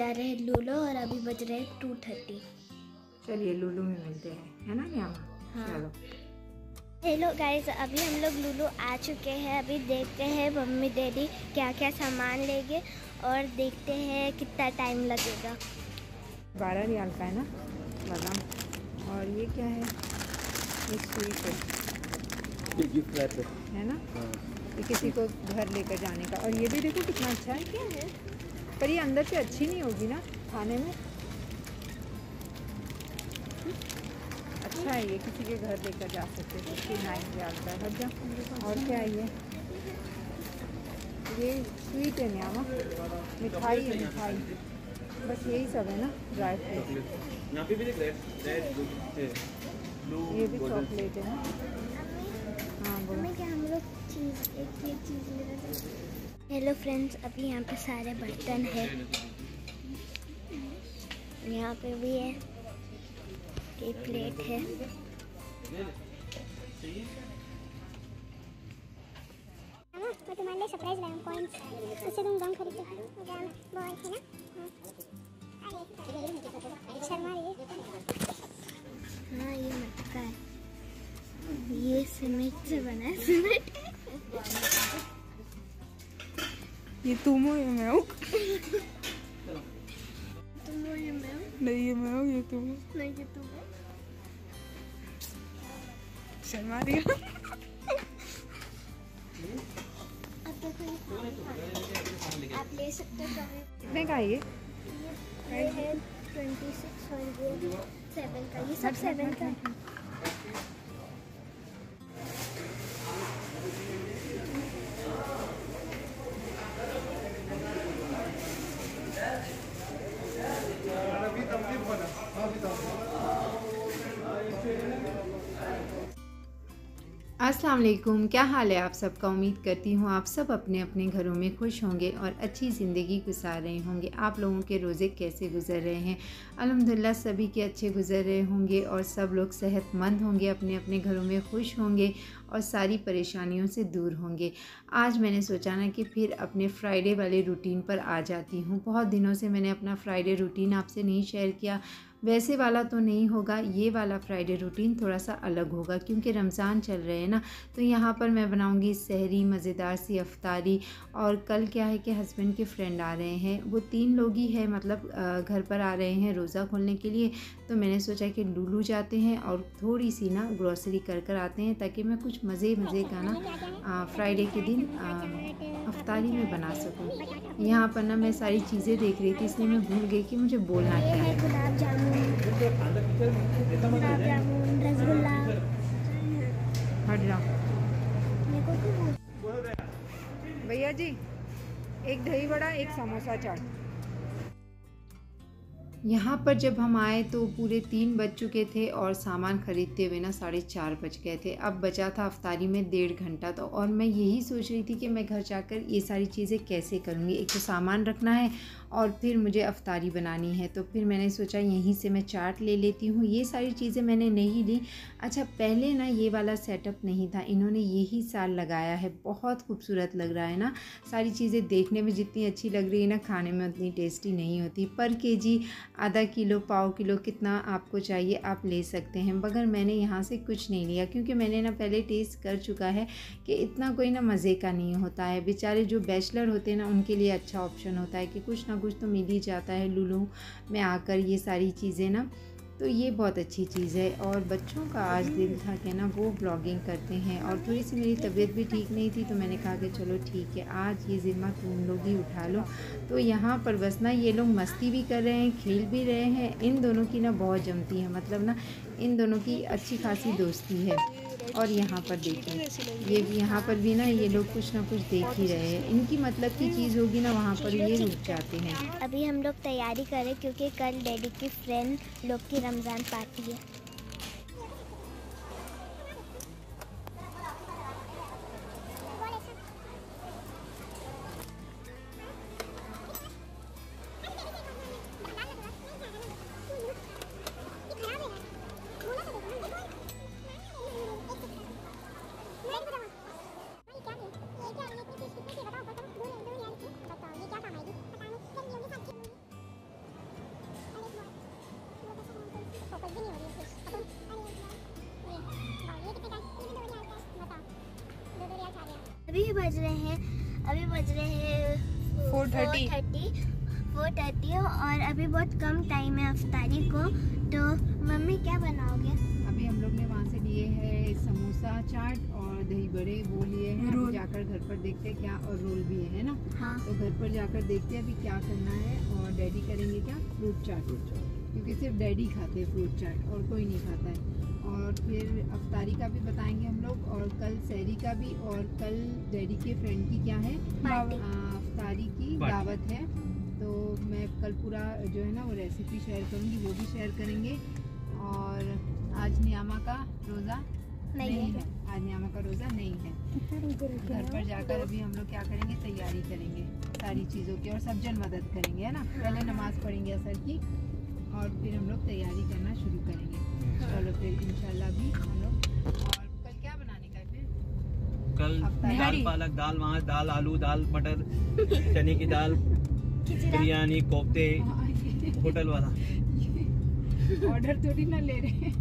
जा रहे हैं लूलो और अभी बज रहे हैं 2:30। चलिए लूलो में मिलते हैं, है ना न्यामा? हाँ। चलो। हेलो गाइस, अभी हम लोग लूलो आ चुके हैं। अभी देखते हैं मम्मी डैडी क्या क्या सामान लेंगे और देखते हैं कितना टाइम लगेगा। 12 रियाल का है ना बादाम। और ये क्या है? ये स्वीट है, ये गिफ्ट रैप है ना? हाँ। ये किसी को घर लेकर जाने का। और ये भी देखो कितना अच्छा है। क्या है? पर ये अंदर से अच्छी नहीं होगी ना खाने में। अच्छा है, ये किसी के घर लेकर जा सकते हैं। 69 रियाल का है। हट जा। और क्या है ये स्वीट है न्यामा, मिठाई है मिठाई। बस यही सब है ना, ड्राई फ्रूट। यहाँ पे भी देख रहे ये भी चॉकलेट है ना। हाँ बोलो। क्या हम लोग एक चीज़ ले रहे थे। हेलो फ्रेंड्स, अभी यहाँ पे सारे बर्तन है। यहाँ पे भी है, एक प्लेट है। मैं तुम्हारे लिए सरप्राइज लाया हूं, कॉइंस। उससे तुम गम खरीदो। गम बॉय है ना? शर्मा रही है। हाँ, ये मटका है। ये सीमेंट से बना है। सीमेंट। ये तुम हो या मैं हूँ? तुम हो या मैं हूँ? नहीं ये मैं हूँ, ये तुम हो। नहीं, ये तुम हो। शर्मा रही हो। अब देखो, आप ले सकते हो कभी। कितने का है ये? ये है 2607 का। ये सब 7 का है। अस्सलाम वालेकुम, क्या हाल है आप सबका? उम्मीद करती हूँ आप सब अपने अपने घरों में खुश होंगे और अच्छी ज़िंदगी गुजार रहे होंगे। आप लोगों के रोज़े कैसे गुजर रहे हैं? अल्हम्दुलिल्लाह सभी के अच्छे गुजर रहे होंगे और सब लोग सेहतमंद होंगे, अपने अपने घरों में खुश होंगे और सारी परेशानियों से दूर होंगे। आज मैंने सोचा ना कि फिर अपने फ्राइडे वाले रूटीन पर आ जाती हूँ। बहुत दिनों से मैंने अपना फ्राइडे रूटीन आपसे नहीं शेयर किया। वैसे वाला तो नहीं होगा, ये वाला फ्राइडे रूटीन थोड़ा सा अलग होगा क्योंकि रमज़ान चल रहे हैं ना। तो यहाँ पर मैं बनाऊँगी सहरी, मज़ेदार सी अफ्तारी। और कल क्या है कि हस्बैंड के फ्रेंड आ रहे हैं, वो 3 लोग ही है, मतलब घर पर आ रहे हैं रोज़ा खोलने के लिए। तो मैंने सोचा कि लूलू जाते हैं और थोड़ी सी ना ग्रॉसरी कर आते हैं ताकि मैं कुछ मज़े का ना फ्राइडे के दिन अफ्तारी में बना सकूँ। यहाँ पर ना मैं सारी चीज़ें देख रही थी, इसलिए मैं भूल गई कि मुझे बोलना क्या है। गुलाब जामुन, रसगुल्ला। हट जाओ भैया जी, एक दही बड़ा, एक समोसा चाट। यहाँ पर जब हम आए तो पूरे 3 बज चुके थे और सामान ख़रीदते हुए ना 4:30 बज गए थे। अब बचा था अफ्तारी में 1.5 घंटा। तो और मैं यही सोच रही थी कि मैं घर जाकर ये सारी चीज़ें कैसे करूँगी। एक तो सामान रखना है और फिर मुझे अफ्तारी बनानी है। तो फिर मैंने सोचा यहीं से मैं चाट ले लेती हूँ। ये सारी चीज़ें मैंने नहीं ली। अच्छा, पहले ना ये वाला सेटअप नहीं था, इन्होंने यही साल लगाया है। बहुत खूबसूरत लग रहा है ना। सारी चीज़ें देखने में जितनी अच्छी लग रही है ना, खाने में उतनी टेस्टी नहीं होती। पर केजी, आधा किलो, पाव किलो, कितना आपको चाहिए आप ले सकते हैं। मगर मैंने यहाँ से कुछ नहीं लिया क्योंकि मैंने ना पहले टेस्ट कर चुका है कि इतना कोई ना मज़े का नहीं होता है। बेचारे जो बैचलर होते हैं ना, उनके लिए अच्छा ऑप्शन होता है कि कुछ ना कुछ तो मिल ही जाता है लूलू में आकर ये सारी चीज़ें ना। तो ये बहुत अच्छी चीज़ है। और बच्चों का आज दिल था कि ना वो ब्लॉगिंग करते हैं और थोड़ी सी मेरी तबीयत भी ठीक नहीं थी, तो मैंने कहा कि चलो ठीक है, आज ये ज़िम्मा तुम लोग ही उठा लो। तो यहाँ पर बस ना ये लोग मस्ती भी कर रहे हैं, खेल भी रहे हैं। इन दोनों की ना बहुत जमती है, मतलब ना इन दोनों की अच्छी खासी दोस्ती है। और यहाँ पर देखिए, ये भी यहाँ पर भी ना ये लोग कुछ ना कुछ देख ही रहे हैं। इनकी मतलब की चीज़ होगी ना, वहाँ पर ये रुक जाते हैं। अभी हम लोग तैयारी करें क्योंकि कल डैडी की फ्रेंड लोग की रमज़ान पार्टी है। बस भी नहीं हो रही है फिश। ये वाह, ये कितने का? ये 2 रियाल का है, बताओ। 2 रियाल 4 रियाल। अभी बज रहे हैं 4:30 और अभी बहुत कम टाइम है अफ्तारी को। तो मम्मी क्या बनाओगे? अभी हम लोग ने वहाँ से लिए है समोसा चाट और दही बड़े, वो लिए हैं। अभी जाकर घर पर देखते हैं क्या, और रोल भी है ना। हाँ। तो घर पर जाकर देखते हैं अभी क्या करना है। और डैडी करेंगे क्या, फ्रूट चाट, क्योंकि सिर्फ डैडी खाते हैं फ्रूट चाट और कोई नहीं खाता है। और फिर अफ्तारी का भी बताएंगे हम लोग, और कल सहरी का भी, और कल डैडी के फ्रेंड की क्या है, अफ्तारी की दावत है। तो मैं कल पूरा जो है ना वो रेसिपी शेयर करूँगी, वो भी शेयर करेंगे। और आज नियामा का रोज़ा नहीं है, आज नियामा का रोज़ा नहीं है। घर पर जाकर अभी हम लोग क्या करेंगे, तैयारी करेंगे सारी चीज़ों की, और सब जन मदद करेंगे, है ना। पहले नमाज़ पढ़ेंगे असर की, और फिर हम लोग तैयारी करना शुरू करेंगे। चलो फिर इंशाल्लाह भी हम लोग। और कल क्या बनाने का है फिर? कल दाल पालक, दाल मांस, दाल आलू, दाल मटर, चने की दाल, बिरयानी, कोफ्ते, होटल वाला ऑर्डर थोड़ी ना ले रहे हैं।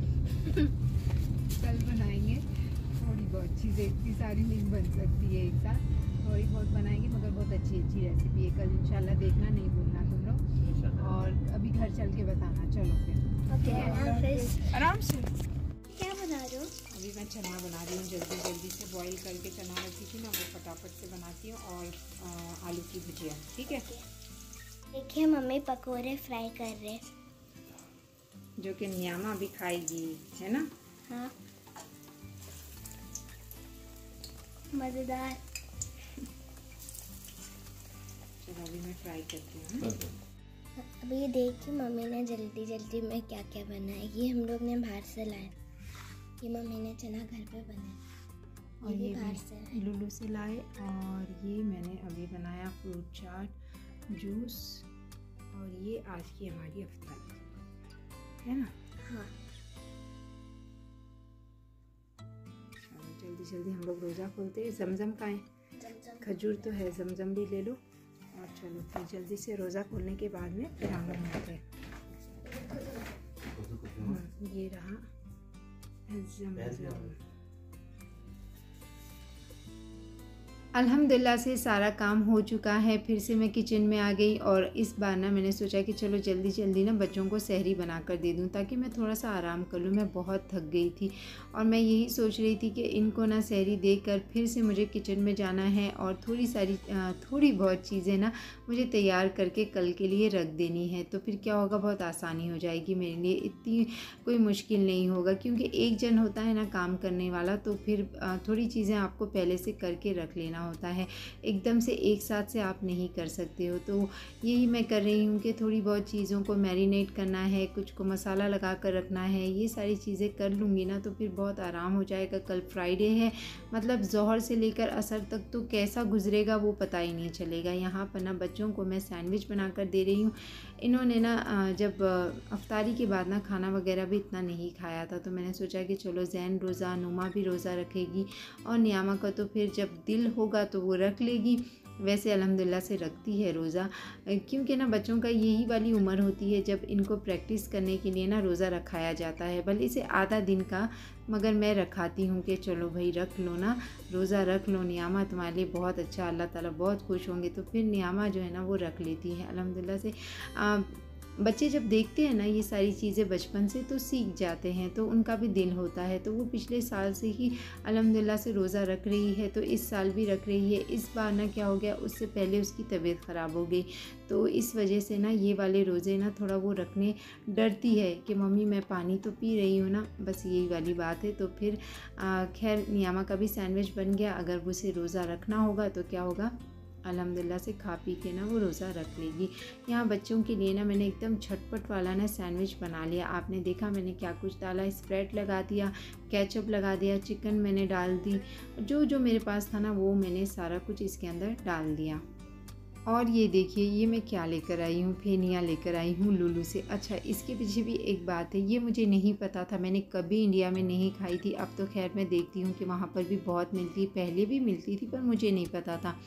कल बनाएंगे थोड़ी बहुत चीज़ें, इतनी सारी नहीं बन सकती है एक साथ, थोड़ी बहुत बनाएंगे, मगर बहुत अच्छी रेसिपी है। कल इंशाल्लाह देखना, नहीं भूलना तुम लोग। और अभी घर चल के बताना। चलो फिर आराम से। क्या बना रहे हो? अभी मैं चना बना रही हूँ, जल्दी से बॉईल करके चना रखी थी ना, वो फटाफट से बनाती हूँ। और आलू की भुजिया, ठीक है। देखिए मम्मी पकोड़े फ्राई कर रहे, जो कि नियामा भी खाएगी, है ना। हाँ मज़ेदार। चलो अभी मैं फ्राई करती हूँ। अभी ये देखिए मम्मी ने जल्दी में क्या क्या बनाया। ये हम लोग ने बाहर से लाया, ये मम्मी ने चना घर पे बनाया, और ये बाहर से लुलू से लाए। और ये मैंने अभी बनाया फ्रूट चाट, जूस, और ये आज की हमारी अफ्तारी, है ना। हाँ जल्दी हम लोग रोज़ा खोलते हैं। जमजम का है, खजूर तो है, जमजम भी ले लो। और चलो फिर जल्दी से रोज़ा खोलने के बाद में फिर हम लोग मिलते हैं। ये रहा जमजम। अल्हम्दुलिल्लाह से सारा काम हो चुका है। फिर से मैं किचन में आ गई, और इस बार ना मैंने सोचा कि चलो जल्दी ना बच्चों को सहरी बना कर दे दूं, ताकि मैं थोड़ा सा आराम कर लूं। मैं बहुत थक गई थी, और मैं यही सोच रही थी कि इनको ना सहरी देकर फिर से मुझे किचन में जाना है, और थोड़ी बहुत चीज़ें ना मुझे तैयार करके कल के लिए रख देनी है। तो फिर क्या होगा, बहुत आसानी हो जाएगी मेरे लिए, इतनी कोई मुश्किल नहीं होगा। क्योंकि एक जन होता है ना काम करने वाला, तो फिर थोड़ी चीज़ें आपको पहले से करके रख लेना होता है, एकदम से एक साथ से आप नहीं कर सकते हो। तो यही मैं कर रही हूँ कि थोड़ी बहुत चीज़ों को मैरिनेट करना है, कुछ को मसाला लगा कर रखना है। ये सारी चीज़ें कर लूँगी ना, तो फिर बहुत आराम हो जाएगा। कल फ्राइडे है, मतलब ज़ोहर से लेकर असर तक तो कैसा गुजरेगा वो पता ही नहीं चलेगा। यहाँ पर ना बच्चों को मैं सैंडविच बना कर दे रही हूँ। इन्होंने ना जब अफ्तारी के बाद ना खाना वगैरह भी इतना नहीं खाया था, तो मैंने सोचा कि चलो जैन रोज़ा, नुमा भी रोज़ा रखेगी, और नियामा का तो फिर जब दिल होगा तो वो रख लेगी। वैसे अल्हम्दुलिल्लाह से रखती है रोज़ा, क्योंकि ना बच्चों का यही वाली उम्र होती है जब इनको प्रैक्टिस करने के लिए ना रोज़ा रखाया जाता है, भले इसे आधा दिन का, मगर मैं रखाती हूँ कि चलो भाई रख लो ना, रोज़ा रख लो नियामा, तुम्हारे लिए बहुत अच्छा, अल्लाह ताला बहुत खुश होंगे। तो फिर नियामा जो है ना वो रख लेती है अल्हम्दुलिल्लाह से। बच्चे जब देखते हैं ना ये सारी चीज़ें बचपन से, तो सीख जाते हैं, तो उनका भी दिल होता है। तो वो पिछले साल से ही अल्हम्दुलिल्लाह से रोज़ा रख रही है, तो इस साल भी रख रही है। इस बार ना क्या हो गया, उससे पहले उसकी तबीयत ख़राब हो गई, तो इस वजह से ना ये वाले रोज़े ना थोड़ा वो रखने डरती है कि मम्मी मैं पानी तो पी रही हूँ ना, बस यही वाली बात है। तो फिर खैर नियामा का भी सैंडविच बन गया। अगर उसे रोज़ा रखना होगा तो क्या होगा, अल्हम्दुलिल्लाह से खा पी के ना वो रोज़ा रख लेगी। यहाँ बच्चों के लिए ना मैंने एकदम झटपट वाला ना सैंडविच बना लिया। आपने देखा मैंने क्या कुछ डाला, स्प्रेड लगा दिया, केचप लगा दिया, चिकन मैंने डाल दी, जो मेरे पास था ना वो मैंने सारा कुछ इसके अंदर डाल दिया। और ये देखिए ये मैं क्या लेकर आई हूँ, फेनिया लेकर आई हूँ लुलू से। अच्छा, इसके पीछे भी एक बात है, ये मुझे नहीं पता था, मैंने कभी इंडिया में नहीं खाई थी। अब तो खैर मैं देखती हूँ कि वहाँ पर भी बहुत मिलती, पहले भी मिलती थी पर मुझे नहीं पता था।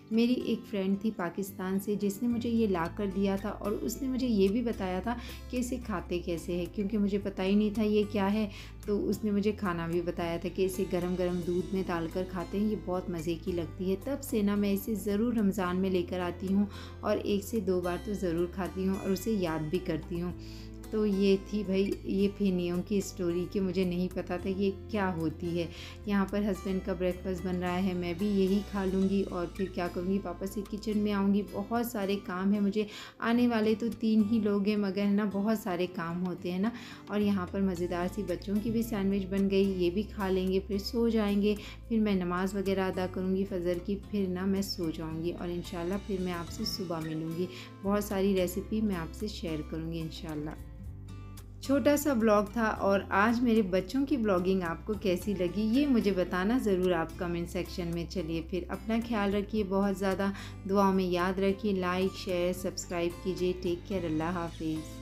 मेरी एक फ्रेंड थी पाकिस्तान से जिसने मुझे ये ला कर दिया था और उसने मुझे ये भी बताया था कि इसे खाते कैसे हैं, क्योंकि मुझे पता ही नहीं था ये क्या है। तो उसने मुझे खाना भी बताया था कि इसे गरम गरम दूध में डालकर खाते हैं, ये बहुत मज़े की लगती है। तब से ना मैं इसे ज़रूर रमज़ान में लेकर आती हूँ और 1 से 2 बार तो ज़रूर खाती हूँ और उसे याद भी करती हूँ। तो ये थी भाई ये फेनियों की स्टोरी कि मुझे नहीं पता था ये क्या होती है। यहाँ पर हस्बैंड का ब्रेकफास्ट बन रहा है, मैं भी यही खा लूँगी और फिर क्या करूँगी, पापा से किचन में आऊँगी। बहुत सारे काम है मुझे, आने वाले तो 3 ही लोग हैं मगर ना बहुत सारे काम होते हैं ना। और यहाँ पर मज़ेदार सी बच्चों की भी सैंडविच बन गई, ये भी खा लेंगे, फिर सो जाएंगे। फिर मैं नमाज़ वगैरह अदा करूँगी फ़जर की, फिर ना मैं सो जाऊँगी और इंशाल्लाह फिर मैं आपसे सुबह मिलूँगी। बहुत सारी रेसिपी मैं आपसे शेयर करूँगी इंशाल्लाह। छोटा सा ब्लॉग था और आज मेरे बच्चों की ब्लॉगिंग आपको कैसी लगी ये मुझे बताना ज़रूर आप कमेंट सेक्शन में। चलिए फिर अपना ख्याल रखिए, बहुत ज़्यादा दुआओं में याद रखिए, लाइक शेयर सब्सक्राइब कीजिए। टेक केयर, अल्लाह हाफिज़।